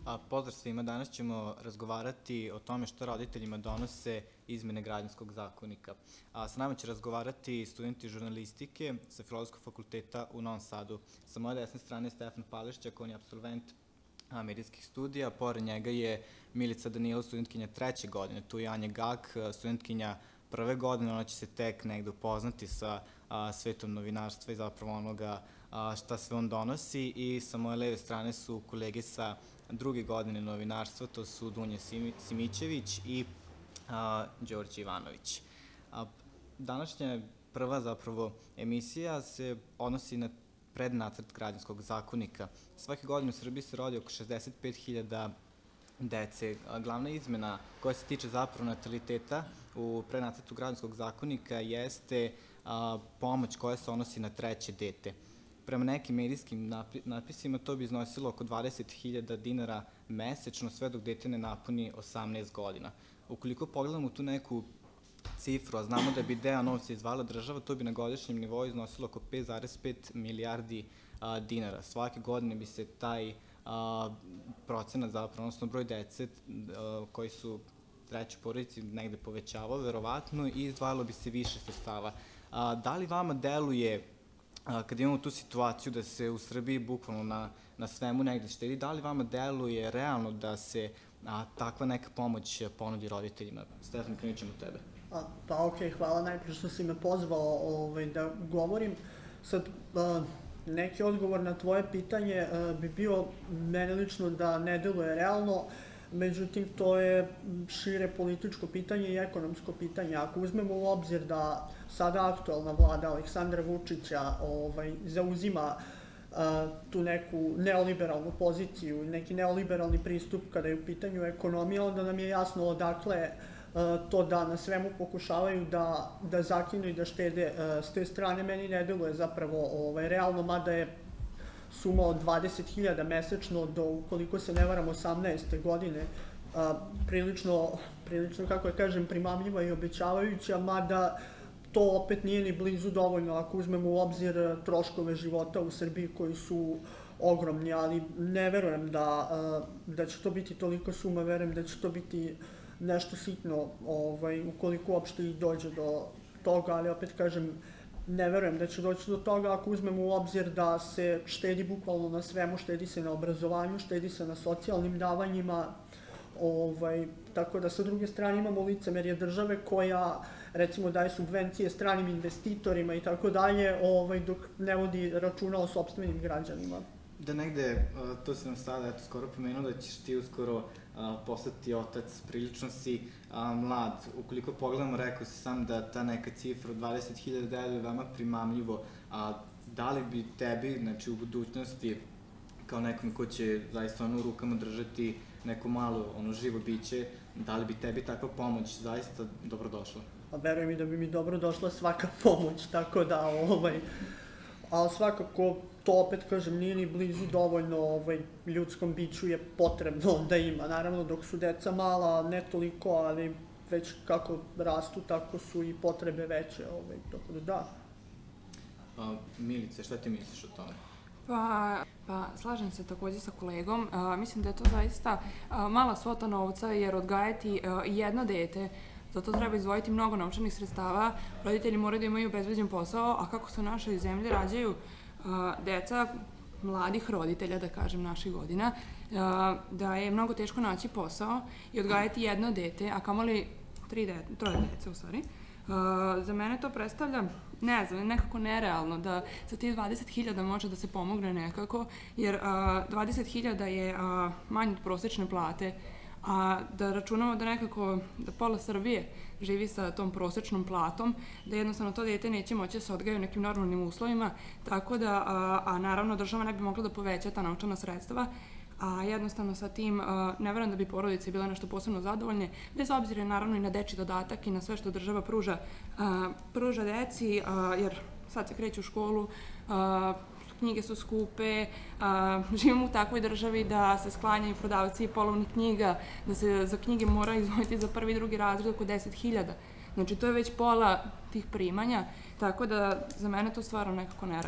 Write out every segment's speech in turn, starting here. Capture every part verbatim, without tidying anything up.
Pozdrav svima, danas ćemo razgovarati o tome što roditeljima donose izmene Građanskog zakonika. Sa nama će razgovarati studenti žurnalistike sa Filozofskog fakulteta u Novom Sadu. Sa moje desne strane je Stefan Palešćak, on je apsolvent medijskih studija, pored njega je Milica Danilo, studentkinja treće godine, tu je Anja Gak, studentkinja prve godine, ona će se tek negde upoznati sa svetom novinarstva i zapravo onoga šta sve on donosi, i sa moje leve strane su kolege sa druge godine novinarstva, to su Dunja Simićević i Đorđe Ivanović. Današnja prva zapravo emisija se odnosi na prednacrt Građanskog zakonika. Svake godine u Srbiji se rodi oko šezdeset pet hiljada dece. Glavna izmena koja se tiče zapravo nataliteta u prednacrtu Građanskog zakonika jeste pomoć koja se odnosi na treće dete. Prema nekim medijskim natpisima to bi iznosilo oko dvadeset hiljada dinara mesečno, sve dok dete ne napuni osamnaest godina. Ukoliko pogledamo tu neku cifru, a znamo da bi deo novca izdvajala država, to bi na godišnjem nivou iznosilo oko pet zarez pet milijardi dinara. Svake godine bi se taj procenat, zapravo, odnosno broj dece koji su treći porodici negde povećavao, verovatno, i izdvajalo bi se više sredstava. Da li vama deluje, kada imamo tu situaciju da se u Srbiji bukvalno na svemu negde štedi, da li vama deluje realno da se takva neka pomoć ponudi roditeljima? Stefan, krenut ćemo tebe. Pa okej, hvala najprej što si me pozvao da govorim. Sad, neki odgovor na tvoje pitanje bi bio mene lično da ne deluje realno, međutim to je šire političko pitanje i ekonomsko pitanje. Ako uzmemo u obzir da sada aktuelna vlada Aleksandra Vučića zauzima tu neku neoliberalnu poziciju, neki neoliberalni pristup kada je u pitanju ekonomija, onda nam je jasno odakle to da na svemu pokušavaju da zakinu i da štede. S te strane meni ne deluje zapravo realno, mada je suma od dvadeset hiljada mesečno do, ukoliko se ne varam, osamnaeste godine, prilično, kako ja kažem, primamljiva i obećavajuća, mada to opet nije ni blizu dovoljno ako uzmemo u obzir troškove života u Srbiji koji su ogromni, ali ne verujem da će to biti toliko suma, verujem da će to biti nešto sitno, ukoliko uopšte i dođe do toga, ali opet kažem, ne verujem da će doći do toga ako uzmemo u obzir da se štedi bukvalno na svemu, štedi se na obrazovanju, štedi se na socijalnim davanjima, tako da sa druge strane imamo licemerje države koja, recimo, daje subvencije stranim investitorima i tako dalje, dok ne vodi računa o sopstvenim građanima. Da negde, to si nam sada skoro pomenuo da ćeš ti uskoro postati otac, prilično si mlad. Ukoliko pogledamo, rekao si sam da ta neka cifra od dvadeset hiljada deluje veoma primamljivo. Da li bi tebi, znači u budućnosti, kao nekom ko će zaista ono u rukama držati neko malo živo biće, da li bi tebi takva pomoć zaista dobrodošla? Verujem i da bi mi dobrodošla svaka pomoć, tako da, ali svakako to, opet kažem, nije ni blizu dovoljno ljudskom biću je potrebno da ima. Naravno, dok su deca mala, ne toliko, ali već kako rastu, tako su i potrebe veće, tako da da. Milice, šta ti misliš o tome? Pa, slažem se takođe sa kolegom. Mislim da je to zaista mala svota novca, jer odgajati jedno dete, za to treba izdvojiti mnogo novčanih sredstava, roditelji moraju da imaju obezbeđen posao, a kako se u našoj zemlji rađaju deca mladih roditelja, da kažem, naših godina, da je mnogo teško naći posao i odgajati jedno dete, a kamoli troje dece, u stvari. Za mene to predstavlja, ne znam, nekako nerealno da za tih dvadeset hiljada može da se pomogne nekako, jer dvadeset hiljada je manje od prosečne plate, a da računamo da nekako, da pola Srbije živi sa tom prosečnom platom, da jednostavno to dete neće moći da se odgaja u nekim normalnim uslovima, tako da, a naravno država ne bi mogla da poveća ta novčana sredstva, a jednostavno sa tim ne verujem da bi porodice bile nešto posebno zadovoljne, bez obzira naravno i na dečji dodatak i na sve što država pruža deci, jer sad se kreću u školu, knjige su skupe, živimo u takvoj državi da se sklanjaju prodavci polovnih knjiga, da se za knjige mora izdvojiti za prvi i drugi razred oko deset hiljada. Znači, to je već pola tih primanja, tako da za mene to stvarno nekako nerealno.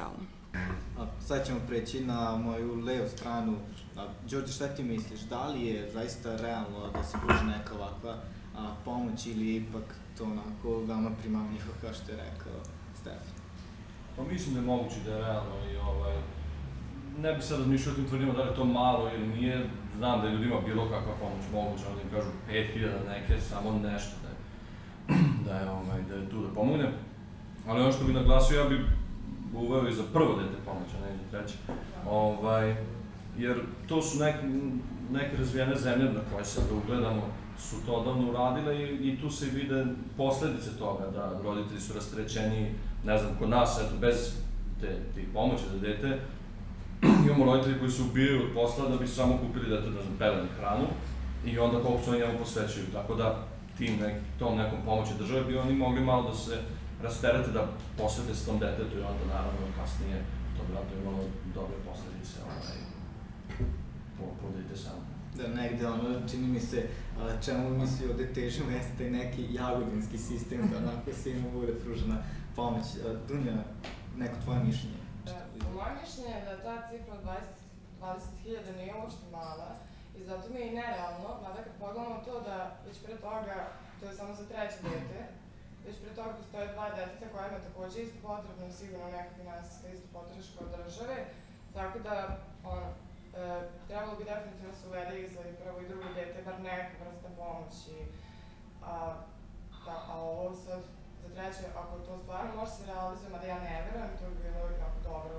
Sad ćemo preći na moju levu stranu. Đorđe, šta ti misliš? Da li je zaista realno da se pruži neka ovakva pomoć ili je ipak to onako veoma primamljivo, kao što je rekao Stefan? Pa mislim da je moguće da je realno i ovaj... Ne bih sad razmišljao o tim tvrdima da li je to malo ili nije. Znam da je ljudima bilo kakva pomoć moguća, da im kažu pet hiljada neke, samo nešto da je, da je, ovaj, da je tu da pomogne. Ali ono što bih naglasio, ja bih uveo i za prvo dete pomoć, a ne i za treće. Ovaj, jer to su neke, neke razvijene zemlje na koje se da ugledamo, su to odavno uradile i, i tu se vide posledice toga, da roditelji su rasterećeni, ne znam, kod nas, eto, bez te, te pomoći za dete, imamo roditelji koji se ubijaju od posla da bi samo kupili dete, ne znam, peleni hranu i onda koliko su oni njemu posvećuju. Tako da tim nek, tom nekom pomoći države bi oni mogli malo da se rasterete, da posvete s tom detetu i onda naravno kasnije to bi rado imalo dobre posledice ovaj, po, po dete samo. Da, negde ono, čini mi se, čemu mi svi ovde težimo, jeste taj neki jagodinski sistem, da onako svima bude pružena pomoć. Dunja, neko tvoje mišljenje? Moje mišljenje je da ta cifra od dvadeset hiljada nije uopšte mala i zato mi je i nerealno, mada kad pogledamo to da već pre toga, to je samo za treće dete, već pre toga postoje dva deteta kojima je takođe isto potrebno sigurno neka finansijska isto podrška od države, tako da ono, e, trebalo bi definitivno se uvede i za prvo i drugo dete, bar neka vrsta pomoći, a, da, a ovo sad za treće, ako to stvarno može se realizuje, mada ja ne verujem, to bi bilo jako dobro.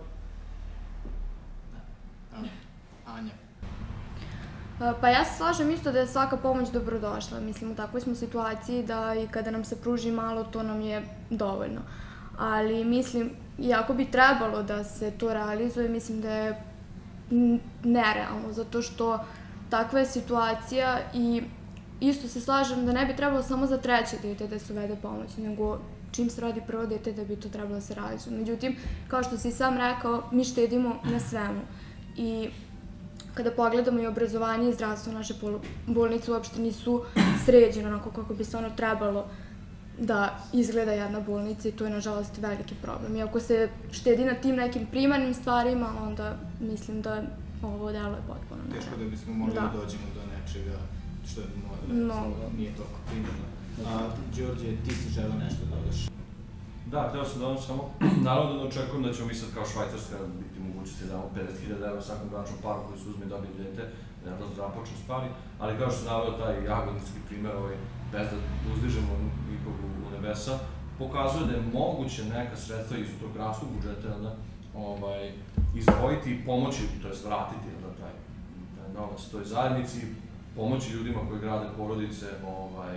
Anja? Pa ja se slažem isto da je svaka pomoć dobrodošla. Mislim, u takvoj smo situaciji da i kada nam se pruži malo, to nam je dovoljno. Ali mislim, iako bi trebalo da se to realizuje, mislim da je nerealno, zato što takva je situacija i isto se slažem da ne bi trebalo samo za treće dete da se uvede pomoć, nego čim se rodi prvo dete da bi to trebalo da se realizuje. Međutim, kao što si i sam rekao, mi štedimo na svemu. I kada pogledamo i obrazovanje i zdravstvo, naše bolnice uopšte nisu sređene onako kako bi se ono trebalo da izgleda jedna bolnica i to je nažalost veliki problem. I ako se štedi na tim nekim primarnim stvarima, onda mislim da ovo delo je potpuno nerealno. Teško da bismo mogli da dođemo do nečega što nije toliko primarno. Đorđe, ti si želeo nešto da dodaš? Da, hteo sam da vam samo, naravno da ne očekujem da ćemo mi sad kao Švajcarska biti mogućnosti da damo pedeset hiljada evra svakom bračnom paru koji se uzme i dobije dete, da ne započne stvari, ali kao što je naveo taj jagodinski primer, ovaj, bez da uzdižemo nikog u nebesa, pokazuje da je moguće neka sredstva iz tog gradskog budžeta da, ovaj, izdvojiti i pomoći, to je vratiti da, taj, taj novac toj zajednici, pomoći ljudima koji grade porodice, ovaj,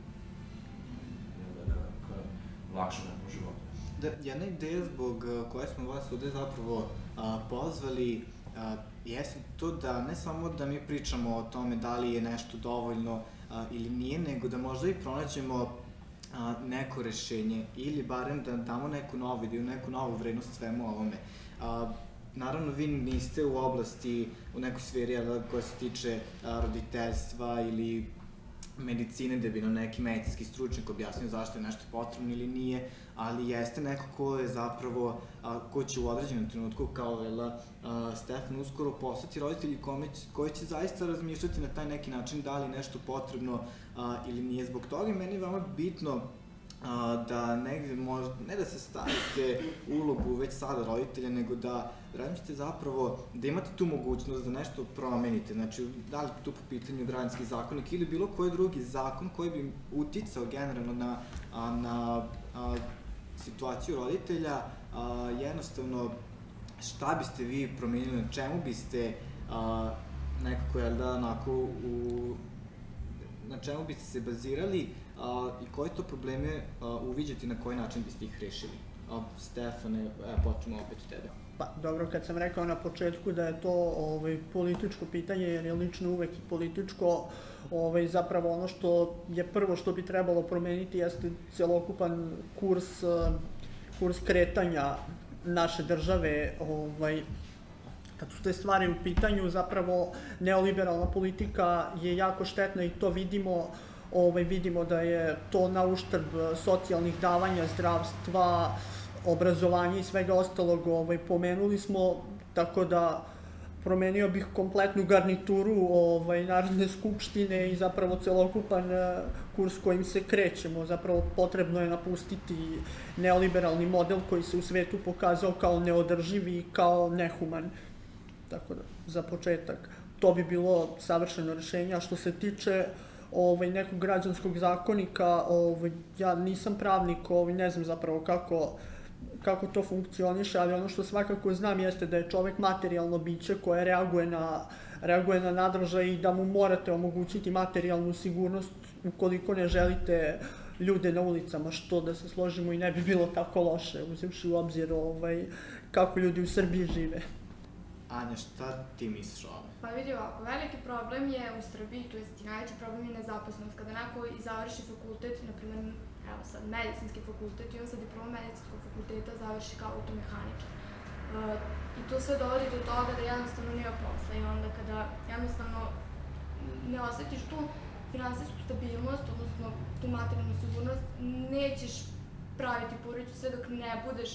da, ka, lakše nekom životu. Da, jedna ideja zbog koje smo vas ovde zapravo a, pozvali a, jeste to da ne samo da mi pričamo o tome da li je nešto dovoljno a, ili nije, nego da možda i pronađemo a, neko rešenje ili barem da damo neku novu ideju, neku novu vrednost svemu ovome. A, naravno, vi niste u oblasti, u nekoj sferi koja se tiče a, roditeljstva ili medicine, da bi nam neki medicinski stručnjak objasnio zašto je nešto potrebno ili nije, ali jeste neko ko je zapravo, ko će u određenom trenutku, kao Stefan uskoro, postati roditelji koji će zaista razmišljati na taj neki način da li nešto potrebno ili nije. Zbog toga meni je veoma bitno da negde možda, ne da se stavite ulogu već sada roditelja, nego da razmišljate zapravo da imate tu mogućnost da nešto promenite. Znači, da li tu po pitanju građanski zakonik ili bilo koji drugi zakon koji bi uticao generalno na, na a, situaciju roditelja, a, jednostavno šta biste vi promenili, na čemu biste a, nekako, jel da, onako, u, na čemu biste se bazirali a, i koje to probleme a, uviđati, na koji način biste ih rešili? A, Stefane, evo, počnemo opet od tebe. Pa, dobro, kad sam rekao na početku da je to ovaj, političko pitanje, jer je lično uvek i političko, ovaj, zapravo ono što je prvo što bi trebalo promeniti jeste celokupan kurs, kurs kretanja naše države, ovaj, kad su te stvari u pitanju, zapravo neoliberalna politika je jako štetna i to vidimo, ovaj, vidimo da je to na uštrb socijalnih davanja, zdravstva, obrazovanje i svega ostalog ovaj, pomenuli smo, tako da promenio bih kompletnu garnituru ovaj, Narodne skupštine i zapravo celokupan kurs kojim se krećemo. Zapravo potrebno je napustiti neoliberalni model koji se u svetu pokazao kao neodrživ i kao nehuman. Tako da, za početak, to bi bilo savršeno rešenje. A što se tiče ovaj, nekog građanskog zakonika, ovaj, ja nisam pravnik, ovaj, ne znam zapravo kako kako to funkcioniše, ali ono što svakako znam jeste da je čovek materijalno biće koje reaguje na, reaguje na nadražaj i da mu morate omogućiti materijalnu sigurnost ukoliko ne želite ljude na ulicama, što da se složimo i ne bi bilo tako loše, uzevši u obzir ovaj, kako ljudi u Srbiji žive. Anja, šta ti misliš o ovome? Pa vidi ovako, veliki problem je u Srbiji, to jest i najveći problem je nezaposlenost. Kada neko i završi fakultet, na primjer, evo sad, medicinski fakultet i on sa diplomom medicinskog fakulteta završi kao automehaničar. Uh, I to sve dovodi do toga da jednostavno nema posla i onda kada jednostavno ne osjetiš tu finansijsku stabilnost, odnosno tu materijalnu sigurnost, nećeš praviti porodicu sve dok ne budeš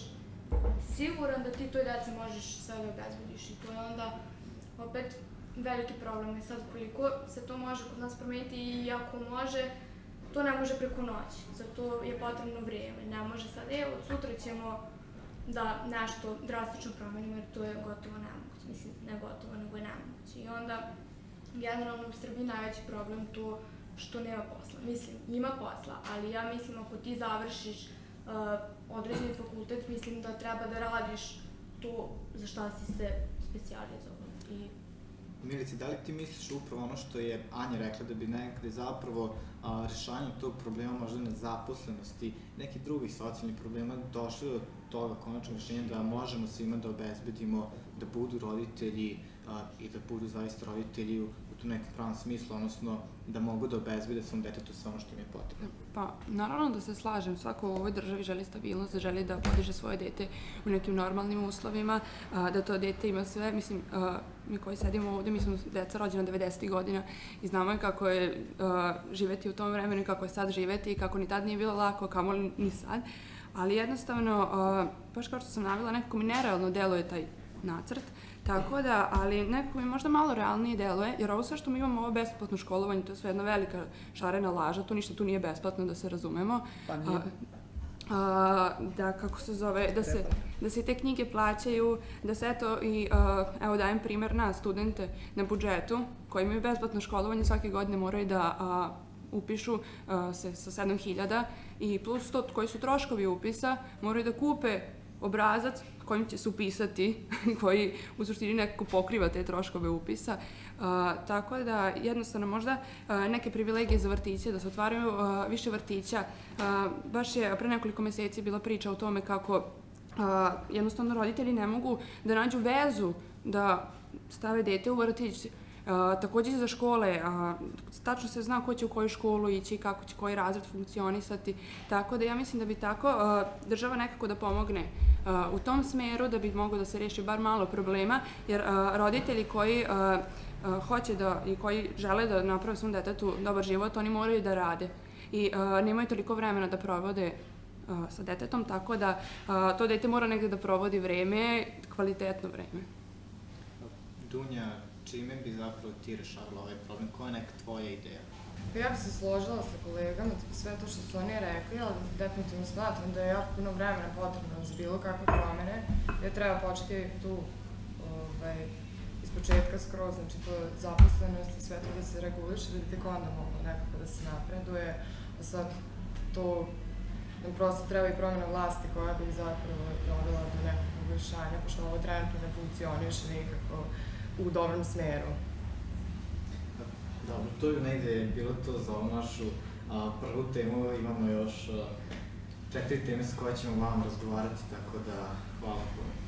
siguran da ti toj deci možeš sve da obezbediš i to je onda opet veliki problem. I sad koliko se to može kod nas promeniti i ako može, to ne može preko noći, zato je potrebno vrijeme. Ne može sad, evo, sutra ćemo da nešto drastično promenimo jer to je gotovo nemoguće. Mislim, ne gotovo, nego je nemoguće. I onda, generalno u Srbiji najveći problem to što nema posla. Mislim, ima posla, ali ja mislim ako ti završiš Uh, određeni fakultet, mislim da treba da radiš to za šta si se specijalizovan. I... Milici, da li ti misliš upravo ono što je Anja rekla, da bi nekada zapravo a, rešavanje tog problema možda nezaposlenosti, nekih drugih socijalnih problema došli do toga konačnog rešenja da možemo svima da obezbedimo da budu roditelji a, i da budu zaista roditelji u, u tom nekom pravom smislu, odnosno da mogu da obezbede svom detetu sve ono što im je potrebno? Pa, naravno da se slažem, svako u ovoj državi želi stabilnost, da želi da podiže svoje dete u nekim normalnim uslovima, a, da to dete ima sve, mislim, a, mi koji sedimo ovde, mi smo deca rođena devedesetih godina i znamo je kako je a, živeti u tom vremenu i kako je sad živeti i kako ni tad nije bilo lako, kamo ni sad, ali jednostavno, a, baš kao što sam navila, nekako mi nerealno deluje taj nacrt, tako da, ali nekako mi možda malo realnije deluje, jer ovo sve što mi imamo, ovo besplatno školovanje, to je sve jedna velika šarena laža, to ništa tu nije besplatno, da se razumemo. Pa nije. A, da, kako se zove, da se, da se te knjige plaćaju, da se eto i, a, evo dajem primer na studente na budžetu koji imaju besplatno školovanje, svake godine moraju da a, upišu a, se sa sedam hiljada i plus to koji su troškovi upisa, moraju da kupe obrazac kojim će se upisati, koji u suštini nekako pokriva te troškove upisa. A, tako da jednostavno možda a, neke privilegije za vrtiće, da se otvaraju a, više vrtića. A, baš je pre nekoliko meseci bila priča o tome kako a, jednostavno roditelji ne mogu da nađu vezu da stave dete u vrtić. Uh, takođe i za škole, a, tačno se zna ko će u koju školu ići, kako će koji razred funkcionisati, tako da ja mislim da bi tako uh, država nekako da pomogne uh, u tom smeru, da bi moglo da se reši bar malo problema, jer uh, roditelji koji uh, uh, hoće da i koji žele da naprave svom detetu dobar život, oni moraju da rade i uh, nemaju toliko vremena da provode uh, sa detetom, tako da uh, to dete mora negde da provodi vreme, kvalitetno vreme. Dunja, čime bi zapravo ti rešavala ovaj problem? Koja je neka tvoja ideja? Pa ja bih se složila sa kolegama, sve to što su oni rekli, ali definitivno smatram da je jako puno vremena potrebno za bilo kakve promene, jer treba početi tu ovaj, iz početka skroz, znači to je zaposlenost i sve to da se reguliše, da bi tek onda moglo nekako da se napreduje, a sad to nam prosto treba i promjena vlasti koja bi zapravo dovela do nekog poboljšanja, pošto ovo trenutno ne funkcioniše nikako u dobrom smeru. Dobro, to je negde bilo to za ovu našu a, prvu temu. Imamo još a, četiri teme s koje ćemo vam razgovarati, tako da hvala puno.